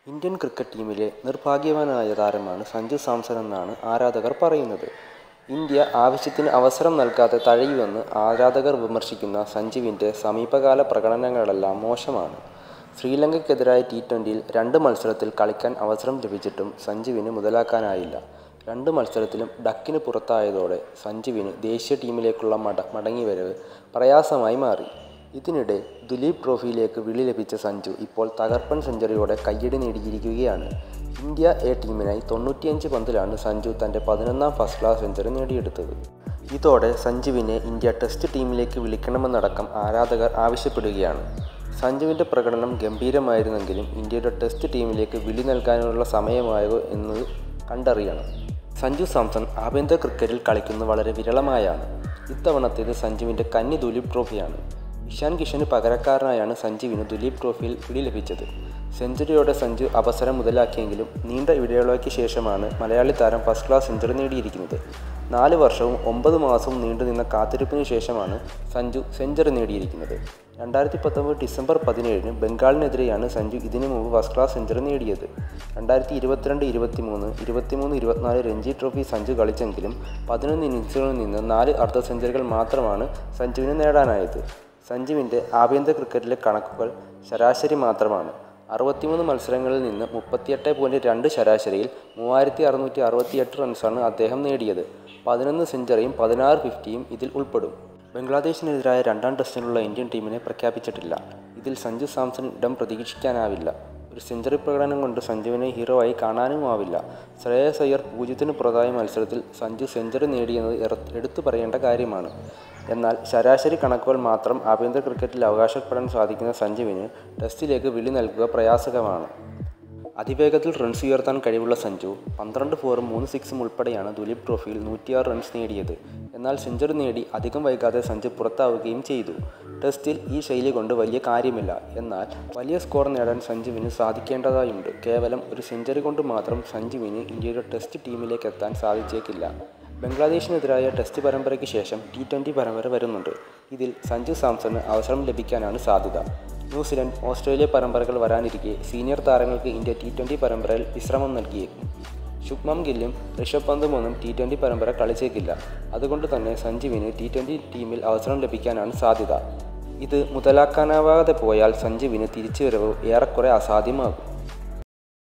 Indian cricket ടീമിലെ നിർഭാഗ്യവാനായ താരമാണ് സഞ്ജു സാംസൺ എന്നാണ് ആരാധകർ പറയുന്നത്. ഇന്ത്യ ആവശ്യത്തിന് അവസരം നൽകാതെ തഴയുമെന്ന് ആരാധകർ വിമർശിക്കുന്ന സഞ്ജുവിൻ്റെ സമീപകാല പ്രകടനങ്ങളെല്ലാം മോശമാണ്. ശ്രീലങ്കയ്ക്കെതിരായ ടി20യിൽ 2 മത്സരത്തിൽ കളിക്കാൻ അവസരം ലഭിച്ചിട്ടും സഞ്ജുവിന് മുതലാക്കാനായില്ല. 2 മത്സരത്തിലും ഡക്കിന് പുറത്തായതോടെ സഞ്ജുവിന് ദേശീയ ടീമിലേക്കുള്ള മടങ്ങിവരവ് പ്രയാസമായി മാറി. ഇതിനിടെ ദുലീപ് ട്രോഫിയിലേക്ക് വിളി ലഭിച്ച സഞ്ജു ഇപ്പോൾ തകർപ്പൻ സെഞ്ചുറിയോടെ കയ്യടി നേടിയിരിക്കുകയാണ്. ഇന്ത്യ എ ടീമിനായി 95 പന്തിലാണ് സഞ്ജു തൻ്റെ 11ാം ഫസ്റ്റ് ക്ലാസ് സെഞ്ചുറി നേടിയെടുത്തത്. ഇതോടെ സഞ്ജുവിനെ ഇന്ത്യ ടെസ്റ്റ് ടീമിലേക്ക് വിളിക്കണമെന്നടക്കം ആരാധകർ ആവശ്യപ്പെടുകയാണ്. സഞ്ജുവിൻ്റെ പ്രകടനം ഗംഭീരമായിരുന്നെങ്കിലും ഇന്ത്യയുടെ ടെസ്റ്റ് ടീമിലേക്ക് വിളി നൽകാനുള്ള സമയമായോ എന്നത് കണ്ടറിയണം. സഞ്ജു സാംസൺ ആഭ്യന്തര ക്രിക്കറ്റിൽ കളിക്കുന്നത് വളരെ വിരളമായാണ്. ഇത്തവണത്തേത് സഞ്ജുവിൻ്റെ കന്നി ദുലീപ് ട്രോഫിയാണ്. ഇഷാൻ കിഷന് പകരക്കാരനായാണ് സഞ്ജുവിന് ദുലീപ് ട്രോഫിയിൽ വിളി ലഭിച്ചത്. സെഞ്ചുറിയോടെ സഞ്ജു അവസരം മുതലാക്കിയെങ്കിലും നീണ്ട ഇടവേളയ്ക്ക് ശേഷമാണ് മലയാളി താരം ഫസ്റ്റ് ക്ലാസ് സെഞ്ചുറി നേടിയിരിക്കുന്നത്. 4 വർഷവും 9 മാസവും നീണ്ടുനിന്ന കാത്തിരിപ്പിനു ശേഷമാണ് സഞ്ജു സെഞ്ചുറി നേടിയിരിക്കുന്നത്. 2019 ഡിസംബർ 17 ബംഗാളിനെതിരെയാണ് സഞ്ജു ഇതിനു മുമ്പ് ഫസ്റ്റ് ക്ലാസ് സെഞ്ചുറി നേടിയത്. 2022-23, 23-24 രഞ്ജി ട്രോഫി സഞ്ജു കളിച്ചെങ്കിലും 11 ഇന്നിംഗ്സുകളിൽ നിന്ന് 4 അർദ്ധ സെഞ്ചുറികൾ മാത്രമാണ് സഞ്ജുവിന് നേടാനായത്. സഞ്ജുവിൻ്റെ ആഭ്യന്തര ക്രിക്കറ്റിലെ കണക്കുകൾ ശരാശരി മാത്രമാണ്. 63 മത്സരങ്ങളിൽ നിന്ന് 38.2 ശരാശരിയിൽ 3668 റൺസാണ് അദ്ദേഹം നേടിയത്. 11 സെഞ്ചുറിയും 16 ഫിഫ്റ്റിയും ഇതിൽ ഉൾപ്പെടും. ബംഗ്ലാദേശിനെതിരായ 2ാം ടെസ്റ്റിനുള്ള ഇന്ത്യൻ ടീമിനെ പ്രഖ്യാപിച്ചിട്ടില്ല. ഇതിൽ സഞ്ജു സാംസൺ ഇടം പ്രതീക്ഷിക്കാനാവില്ല. ഒരു സെഞ്ചുറി പ്രകടനം കൊണ്ട് സഞ്ജുവിനെ ഹീറോയായി കാണാനുമാവില്ല. ശ്രേയസ് അയ്യർ 0-ന് പുറത്തായ മത്സരത്തിൽ സഞ്ജു സെഞ്ചുറി നേടിയെന്നത് എടുത്തു പറയേണ്ട കാര്യമാണ്. എന്നാൽ ശരാശരി കണക്കുകൾ മാത്രം ആഭ്യന്തര ക്രിക്കറ്റിൽ അവകാശപ്പെടാൻ സാധിക്കുന്ന സഞ്ജുവിന് ടെസ്റ്റിലേക്ക് വിളി നൽകുക പ്രയാസകരമാണ്. അതിവേഗത്തിൽ റൺസ് ഉയർത്താൻ കഴിവുള്ള സഞ്ജു 12 ഫോറും 3 സിക്സും ഉൾപ്പെടെയാണ് ദുലീപ് ട്രോഫിയിൽ 106 റൺസ് നേടിയത്. എന്നാൽ സെഞ്ചുറി നേടി അധികം വൈകാതെ സഞ്ജു പുറത്താവുകയും ചെയ്തു. ടെസ്റ്റിൽ ഈ ശൈലി കൊണ്ട് വലിയ കാര്യമില്ല. എന്നാൽ വലിയ സ്കോർ നേടാൻ സഞ്ജുവിന് സാധിക്കേണ്ടതായുണ്ട്. കേവലം ഒരു സെഞ്ചുറി കൊണ്ട് മാത്രം സഞ്ജുവിന് ഇന്ത്യയുടെ ടെസ്റ്റ് ടീമിലേക്ക് എത്താൻ സാധിച്ചേക്കില്ല. ബംഗ്ലാദേശിനെതിരായ ടെസ്റ്റ് പരമ്പരയ്ക്ക് ശേഷം ടി20 പരമ്പര വരുന്നുണ്ട്. ഇതിൽ സഞ്ജു സാംസണ് അവസരം ലഭിക്കാനാണ് സാധ്യത. ന്യൂസിലൻഡ്, ഓസ്ട്രേലിയ പരമ്പരകൾ വരാനിരിക്കെ സീനിയർ താരങ്ങൾക്ക് ഇന്ത്യ ടി20 പരമ്പരയിൽ വിശ്രമം നൽകിയേക്കും. ശുഭ്മൻ ഗില്ലും ഋഷഭ് പന്തുമൊന്നും ടി20 പരമ്പര കളിച്ചേക്കില്ല. അതുകൊണ്ട് തന്നെ സഞ്ജുവിന് ടി20 ടീമിൽ അവസരം ലഭിക്കാനാണ് സാധ്യത. ഇത് മുതലാക്കാനാവാതെ പോയാൽ സഞ്ജുവിന് തിരിച്ചുവരവ് ഏറെക്കുറെ അസാധ്യമാകും.